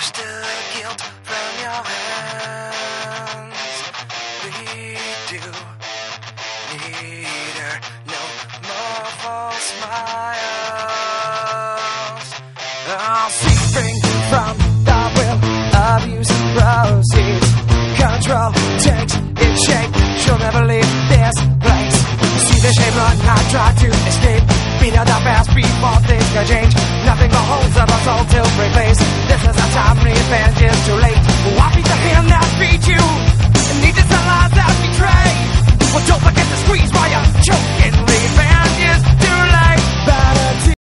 wash the guilt from your hands. We do need her. No more false smiles. Offspring from the will, abuse proceeds. Control takes its shape. She'll never leave this place. See the shape, run, not try to escape. Beat out the fast before things can change. Nothing but holds up our soul to replace. This is our time, revenge is too late. Why beat the hand that beat you? And need to tell lies that betray. Well, don't forget to squeeze while you choke.